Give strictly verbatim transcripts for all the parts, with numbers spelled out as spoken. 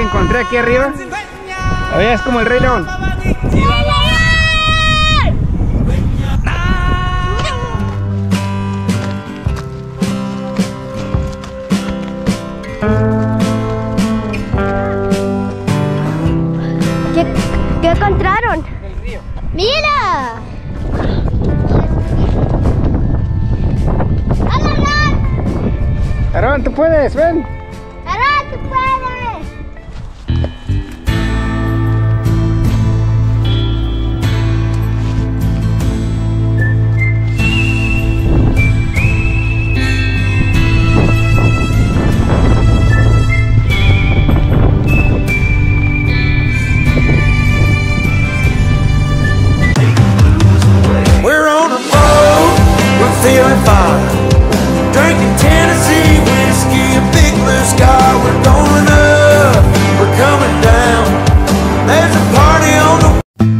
encontré aquí arriba. Oye, es como el Rey León. ¿Qué, qué encontraron? El río. ¡Mira! Aarón, tú puedes, ven. ¡Aarón, tú puedes! We're on a boat, we're feeling fine. Drinking Tennessee whiskey, a big blue sky. We're going up, we're coming down. There's a party on the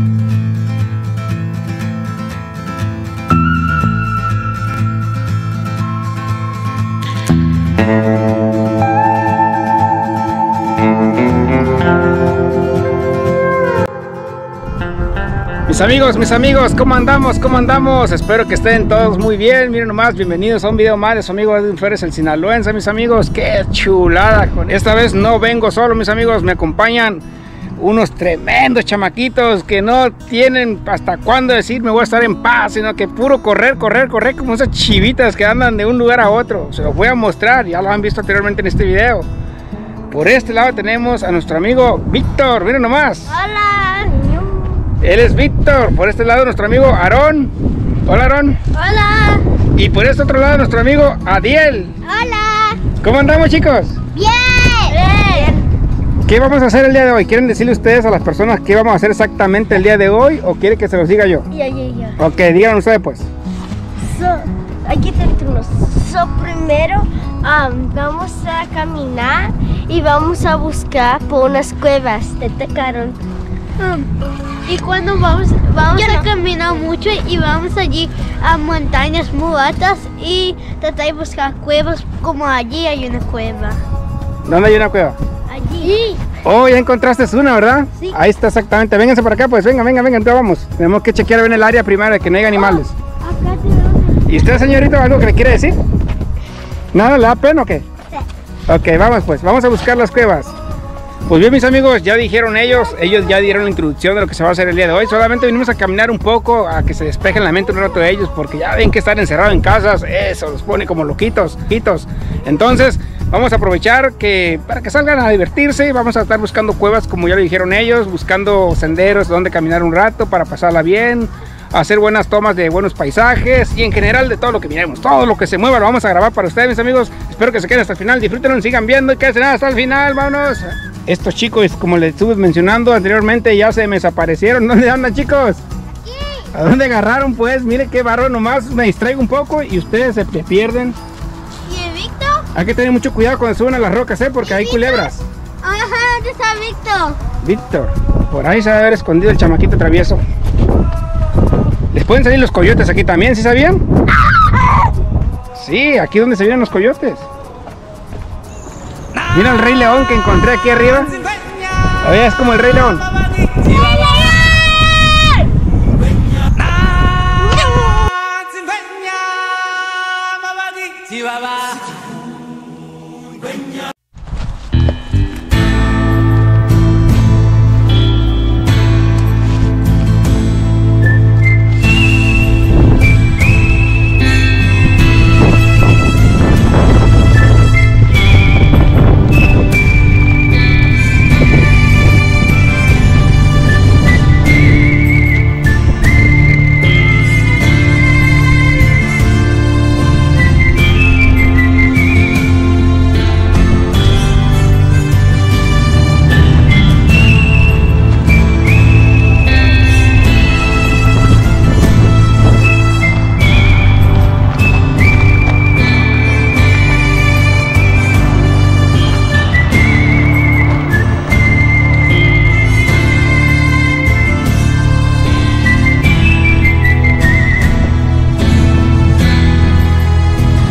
Mis amigos, mis amigos, ¿cómo andamos? ¿Cómo andamos? Espero que estén todos muy bien. Miren nomás, bienvenidos a un video más de su amigo Edwin Flores, el sinaloense, mis amigos. ¡Qué chulada! Esta vez no vengo solo, mis amigos, me acompañan unos tremendos chamaquitos que no tienen hasta cuándo decir me voy a estar en paz, sino que puro correr, correr, correr como esas chivitas que andan de un lugar a otro. Se los voy a mostrar, ya lo han visto anteriormente en este video. Por este lado tenemos a nuestro amigo Víctor, miren nomás. ¡Hola! Él es Víctor. Por este lado nuestro amigo Aarón. Hola, Aarón. ¡Hola! Y por este otro lado nuestro amigo Adiel. ¡Hola! ¿Cómo andamos, chicos? ¡Bien! ¡Bien! ¿Qué vamos a hacer el día de hoy? ¿Quieren decirle ustedes a las personas qué vamos a hacer exactamente el día de hoy o quieren que se los diga yo? Ya, ya, ya. Ok, digan ustedes pues. So, hay que tener turnos. So, primero um, vamos a caminar y vamos a buscar por unas cuevas. Te tocaron. Y cuando vamos, vamos Yo a no. caminar mucho y vamos allí a montañas muy altas y tratar de buscar cuevas, como allí hay una cueva. ¿Dónde hay una cueva? Allí. Oh, ya encontraste una, ¿verdad? Sí. Ahí está exactamente. Vénganse para acá, pues. Venga, venga, venga. Entonces vamos. Tenemos que chequear bien el área primero de que no haya animales. Acá tenemos. ¿Y usted, señorito, algo que le quiere decir? ¿Nada? ¿Le da pena o qué? Sí. Ok, vamos pues. Vamos a buscar las cuevas. Pues bien, mis amigos, ya dijeron ellos, ellos ya dieron la introducción de lo que se va a hacer el día de hoy. Solamente venimos a caminar un poco, a que se despejen la mente un rato de ellos, porque ya ven que estar encerrados en casas, eso los pone como loquitos, loquitos. Entonces, vamos a aprovechar que para que salgan a divertirse, vamos a estar buscando cuevas, como ya lo dijeron ellos, buscando senderos donde caminar un rato para pasarla bien, hacer buenas tomas de buenos paisajes y en general de todo lo que miremos, todo lo que se mueva lo vamos a grabar para ustedes, mis amigos. Espero que se queden hasta el final, disfrútenlo, sigan viendo y quédense nada hasta el final, vámonos. Estos chicos, como les estuve mencionando anteriormente, ya se me desaparecieron. ¿Dónde andan, chicos? ¿A dónde agarraron? Pues mire qué barro, nomás me distraigo un poco y ustedes se pierden. ¿Y el Víctor? Hay que tener mucho cuidado cuando suben a las rocas, ¿eh? Porque hay culebras. Ajá, ¿dónde está Víctor? Víctor, por ahí se debe haber escondido el chamaquito travieso. Les pueden salir los coyotes aquí también, ¿sí sabían? Sí, aquí donde se vienen los coyotes. Mira el Rey León que encontré aquí arriba. Oye, es como el Rey León.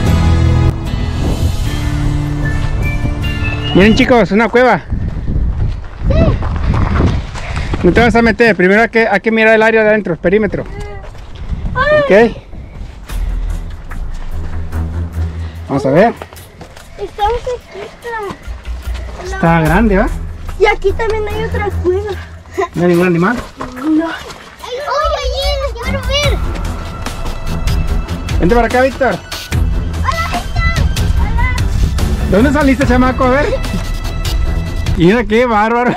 Miren, chicos, una cueva. No te vas a meter, primero hay que, hay que mirar el área de adentro, el perímetro. Ok. Vamos a ver. Estamos aquí. Está, Está grande, ¿va? y aquí también hay otra cueva. No hay ningún animal. No. ¡Ay, oye, quiero ver! Vente para acá, Víctor. ¿De dónde saliste, chamaco? A ver. Mira qué bárbaro.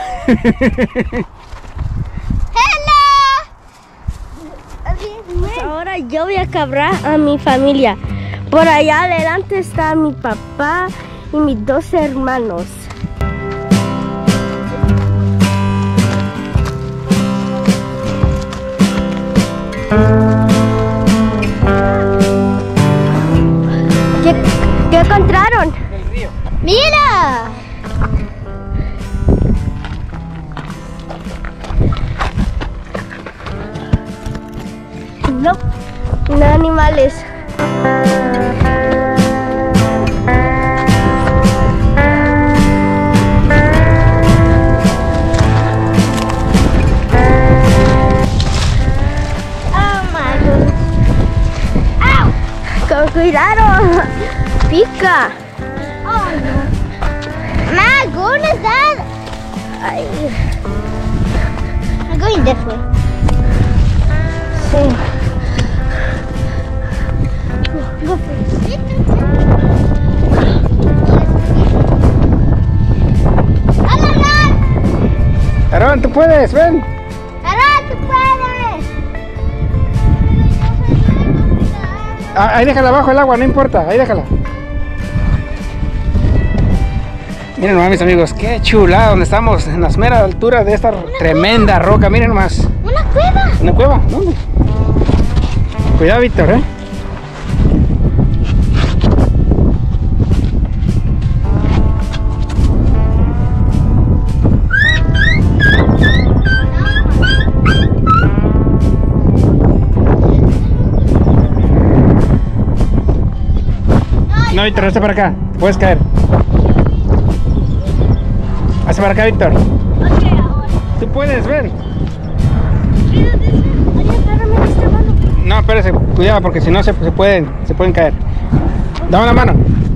Pues ahora yo voy a cabrar a mi familia. Por allá adelante está mi papá y mis dos hermanos. ¿Qué, qué encontraron? El río. ¡Mira! No, no animales. ¡Oh, my goodness! ¡Au! Con cuidado. Pica. ¡Oh, no! My goodness, Dad! Ay, I'm going this way. sí. Go for it. ¡Hola, Dad! Aarón, tú puedes, ven. ¡Ahora tú puedes! Ah, ahí déjala abajo el agua, no importa, ahí déjala. Miren nomás, mis amigos, qué chulada donde estamos, en las meras alturas de esta tremenda roca. Miren nomás. ¡Una cueva! ¿Una cueva? ¿Dónde? Cuidado, Víctor, ¿eh? No, Víctor, hazte para acá. Puedes caer. Hazte para acá, Víctor. Ok, ahora. Tú puedes, ven. Oye, agárrame esta mano. No, espérese, cuidado porque si no se, se pueden se pueden caer. Dame la mano.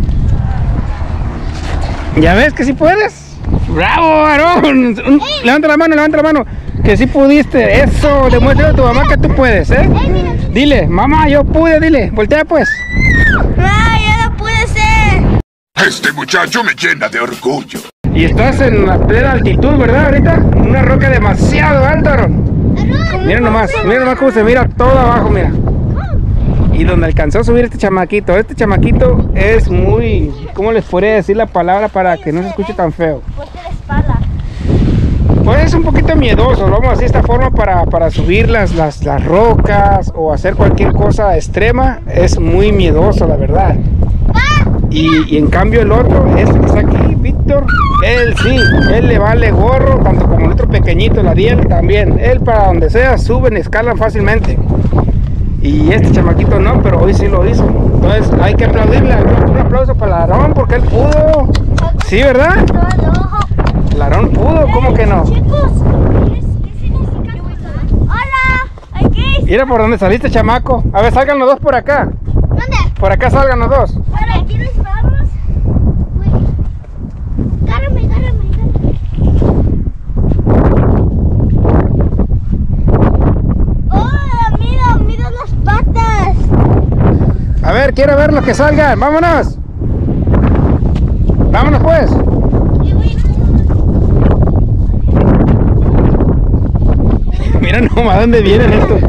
¿Ya ves que sí puedes? ¡Bravo, Aarón! Un- Levanta la mano, levanta la mano. Que sí pudiste. Eso, demuestra a tu mamá que tú puedes, ¿eh? Dile, mamá, yo pude, dile. Voltea pues. ¡Ay, ya no puede ser! Este muchacho me llena de orgullo. Y estás en la plena altitud, ¿verdad? Ahorita. Una roca demasiado alta, Aarón. Mira nomás, mira nomás cómo se mira todo abajo, mira. Y donde alcanzó a subir este chamaquito. Este chamaquito es muy... ¿Cómo les podría decir la palabra para que no se escuche tan feo? Ponte la espalda. Pues es un poquito miedoso, vamos a decir esta forma para, para subir las, las, las rocas o hacer cualquier cosa extrema. Es muy miedoso, la verdad. Y, y en cambio el otro, este que está aquí, Víctor, él sí, él le vale gorro, tanto como el otro pequeñito, el Ariel también. Él para donde sea suben y escalan fácilmente. Y este chamaquito no, pero hoy sí lo hizo. Entonces hay que aplaudirle. Un aplauso para el Aarón porque él pudo. Sí, ¿verdad? El Aarón pudo, ¿cómo que no? Chicos, ¿qué significa? Hola, aquí. Mira por dónde saliste, chamaco. A ver, salgan los dos por acá. ¿Dónde? Por acá salgan los dos. ¿Para aquí nos vamos? Agárrame, agárrame, agárrame. ¡Oh, mira, mira las patas! A ver, quiero ver los que salgan. Vámonos. Vámonos pues. Mira nomás dónde vienen estos.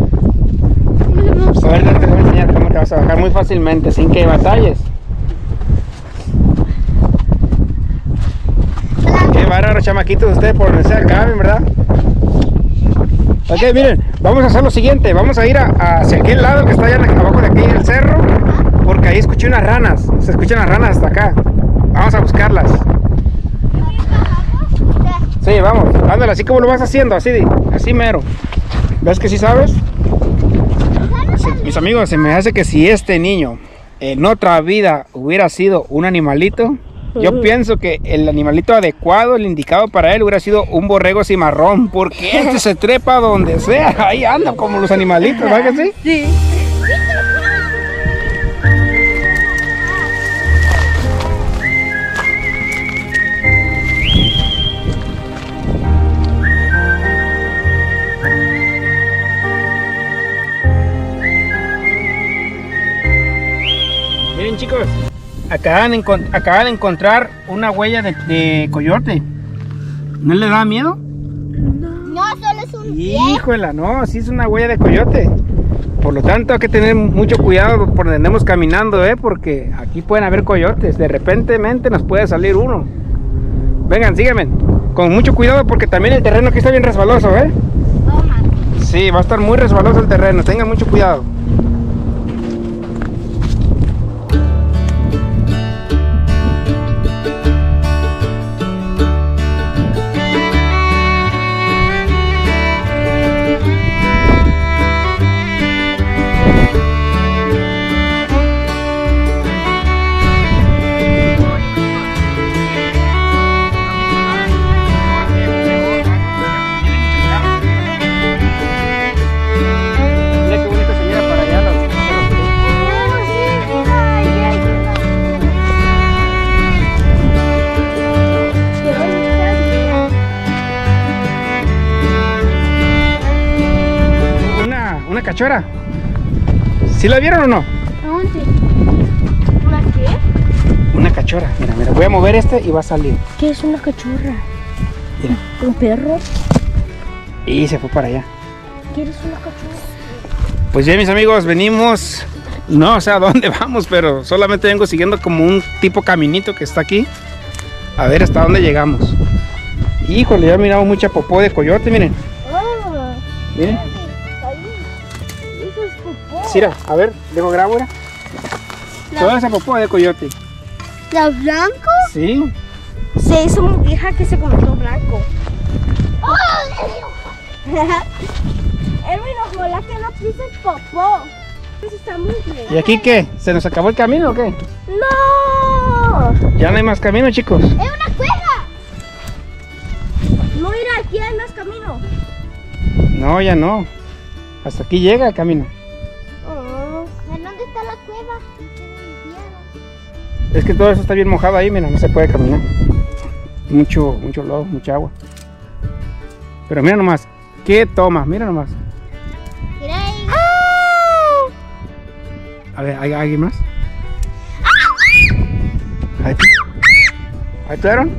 A ver, te voy a enseñar cómo te vas a bajar muy fácilmente, sin que batalles. Qué bárbaro, chamaquitos, ustedes por donde sea caben, ¿verdad? Ok, miren, vamos a hacer lo siguiente. Vamos a ir a, a hacia aquel lado que está allá abajo de aquí el cerro, porque ahí escuché unas ranas. Se escuchan las ranas hasta acá. Vamos a buscarlas. Sí, vamos, ándale, así como lo vas haciendo, así, así mero. ¿Ves que sí sabes? Sí, mis amigos, se me hace que si este niño en otra vida hubiera sido un animalito, Yo pienso que el animalito adecuado, el indicado para él hubiera sido un borrego cimarrón, porque este se trepa donde sea, ahí anda como los animalitos, ¿verdad que sí? Sí. Miren chicos, acaban de, acaban de encontrar una huella de, de coyote. ¿No le da miedo? No, solo es un pie. Híjola, no, sí es una huella de coyote. Por lo tanto hay que tener mucho cuidado por donde andemos caminando, ¿eh? Porque aquí pueden haber coyotes. De repentemente nos puede salir uno. Vengan, síganme. Con mucho cuidado porque también el terreno aquí está bien resbaloso, ¿eh? Toma. Sí, va a estar muy resbaloso el terreno. Tengan mucho cuidado. Cachora. ¿Sí la vieron o no? ¿Dónde? ¿Una qué? Una cachora. Mira, mira, voy a mover este y va a salir. ¿Qué es una cachorra? Mira. ¿Un perro? Y se fue para allá. ¿Quieres una cachorra? Pues ya mis amigos, venimos. No sé a dónde vamos, pero solamente vengo siguiendo como un tipo caminito que está aquí. A ver hasta dónde llegamos. Híjole, ya miramos mucha popó de coyote, miren. Oh, Miren. ahí. Eso es popó. Mira, a ver, dejo grabo, mira. Toda esa popó de coyote. ¿La blanco? Sí. Se hizo muy vieja que se convirtió blanco. Erwin, ojalá que no pises popó. Eso está muy bien. ¿Y aquí qué? ¿Se nos acabó el camino o qué? ¡No! Ya no hay más camino, chicos. ¡Es una cueva! No, mira, aquí hay más camino. No, ya no. Hasta aquí llega el camino. Oh. ¿En dónde está la cueva? Es que todo eso está bien mojado ahí, mira, no se puede caminar. Mucho, mucho lodo, mucha agua. Pero mira nomás, ¿qué toma? Mira nomás. Mira ahí. A ver, ¿hay alguien más? ¿Ahí, ¿Ahí fueron?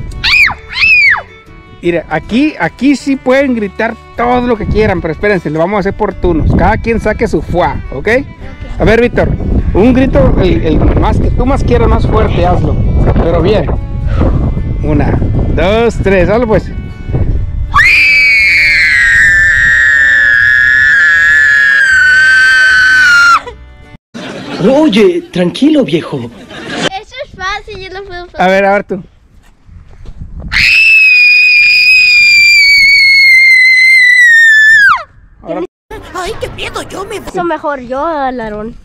Mira, aquí, aquí sí pueden gritar todo lo que quieran, pero espérense, lo vamos a hacer por turnos. Cada quien saque su fuá, ¿ok? A ver, Víctor, un grito, el, el más que tú más quieras, más fuerte, hazlo. Pero bien. Una, dos, tres, hazlo pues. Oye, tranquilo, viejo. Eso es fácil, yo lo puedo hacer. A ver, a ver tú. Ahora, Ay, qué miedo, yo me... Eso mejor yo, Alarón.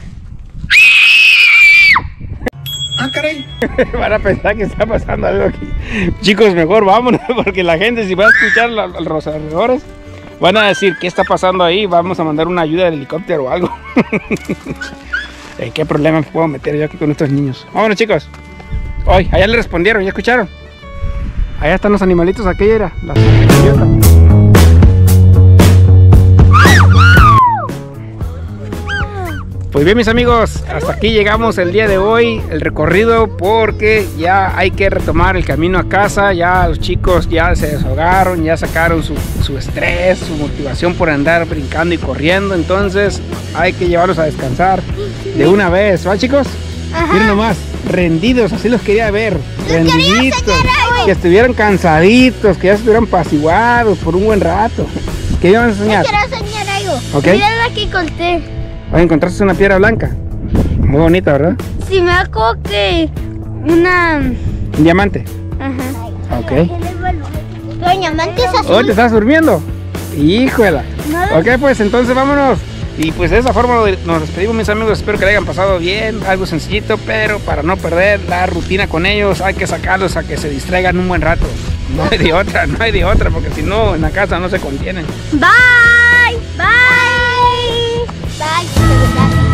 Ah, caray. van a pensar que está pasando algo aquí. Chicos, mejor vámonos, porque la gente si va a escuchar la- los alrededores van a decir qué está pasando ahí. Vamos a mandar una ayuda del helicóptero o algo. ¿En qué problema me puedo meter yo aquí con estos niños? Vámonos, chicos. Hoy, allá le respondieron, ¿ya escucharon? Allá están los animalitos, aquella era la coyota. Pues bien, mis amigos, hasta aquí llegamos el día de hoy, el recorrido, porque ya hay que retomar el camino a casa. Ya los chicos ya se desahogaron, ya sacaron su, su estrés, su motivación por andar brincando y corriendo. Entonces hay que llevarlos a descansar de una vez, ¿va, chicos? Miren nomás, rendidos, así los quería ver, rendiditos, que estuvieran cansaditos, que ya estuvieran apaciguados por un buen rato. ¿Qué iban a enseñar? Quiero enseñar algo. Ok. Mira la que corté. Oye, encontraste una piedra blanca, muy bonita, ¿verdad? Si me acuerdo que una... Un diamante. Ajá. Ok. Los diamantes Hoy te azules. estás durmiendo. Híjola. Nada. Ok, pues entonces vámonos. Y pues de esa forma nos despedimos, mis amigos. Espero que le hayan pasado bien, algo sencillito, pero para no perder la rutina con ellos hay que sacarlos a que se distraigan un buen rato. No hay de otra, no hay de otra, porque si no en la casa no se contienen. Bye, bye, bye.